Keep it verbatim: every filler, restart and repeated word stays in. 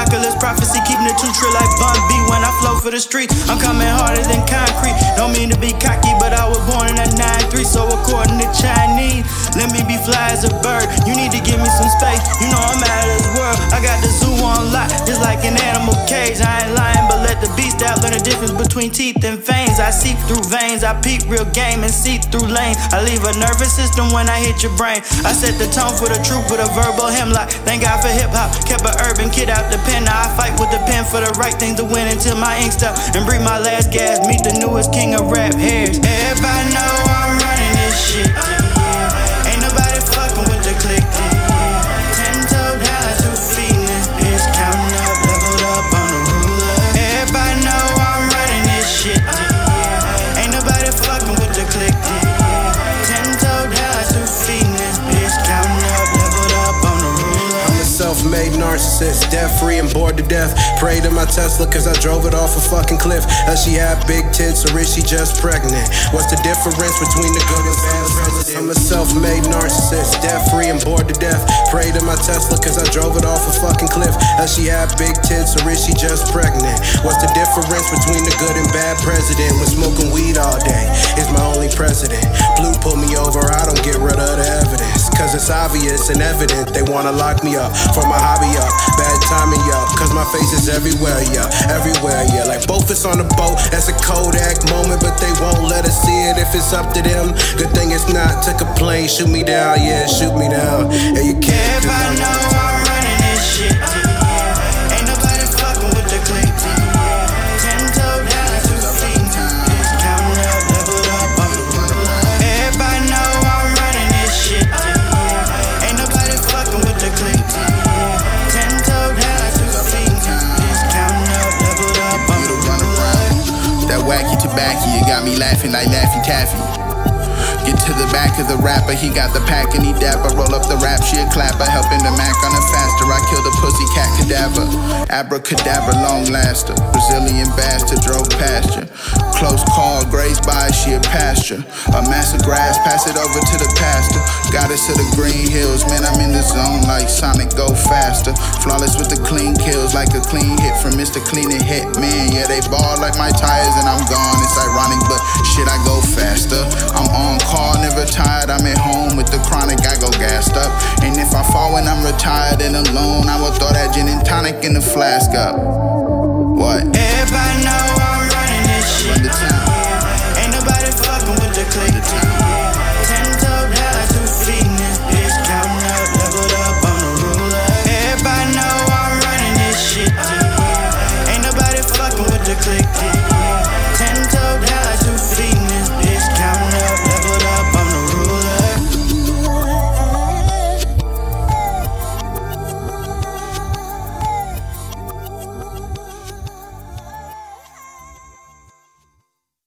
Apocalypse prophecy, keeping it too true like Bun B when I flow for the streets. I'm coming harder than concrete. Don't mean to be cocky, but I was born in a nine three, so according to Chinese, let me be fly as a bird. You need to give me some space. You know I'm out of this world. I got the zoo on lock, just like an animal cage. I ain't lying, but let the beast out learn the difference between teeth and fangs. I seep through veins, I peek real game and see through lanes. I leave a nervous system when I hit your brain. I set the tone for the truth with a verbal hemlock. Thank God for hip hop, kept an urban kid out the pen. Now I fight with the pen for the right thing to win until my ink stop and breathe my last gas. Meet the newest king of rap hairs. Everybody know I'm running this shit. Ain't nobody fucking with the click. Ten toe down, two feet in this bitch, counting up, leveled up on the ruler. Everybody know I'm running this shit. Ain't nobody fucking with the click. Ten toe down, two feet in this bitch, counting up, leveled up on the ruler. I'm a self-made narcissist, debt-free and bored to death. Pray to my Tesla cause I drove it off a fucking cliff. Does she have big tits or is she just pregnant? What's the difference between the good and bad president? I'm a self-made narcissist, debt-free and bored to death. Pray to my Tesla cause I drove it off a fucking cliff. Does she have big tits or is she just pregnant? What's the difference between the good and bad president? When smoking weed all day is my only precedent. Blue pull me over, I don't get rid of the evidence, cause it's obvious and evident they wanna lock me up for my hobby up, bad timing up, cause my face is everywhere, yeah, everywhere, yeah. Like both us on the boat, that's a Kodak moment, but they won't let us see it if it's up to them. Good thing it's not to complain, shoot me down, yeah, shoot me down. Yeah, you can't. Everybody know I'm running this shit. Ain't nobody fucking with the click. Ten toe down, two feet in this bitch, counting up, leveled up on the ruler. Everybody know I'm running this shit. Ain't nobody fucking with the click. Ten toe down, two feet in this bitch, counting up, leveled up on the ruler. That wacky tobacco, you got me laughing like Laffy Taffy. Get to the back of the rapper, he got the pack and he dapper. Roll up the rap, she a clapper, helping the Mac on her faster. I kill the pussy cat cadaver, abracadabra, long laster. Brazilian bastard drove past you. Close call, grazed by, she a pasture. A mass of grass, pass it over to the pastor. Got us to the green hills, man, I'm in the zone like Sonic, go faster. Flawless with the clean kills, like a clean hit from Mister Clean and Hit. Man, yeah, they ball like my tires and I'm gone. It's ironic, but shit, I go faster. I'm on call, never tired, I'm at home with the chronic, I go gassed up. And if I fall when I'm retired and alone, I will throw that gin and tonic in the flask up. What?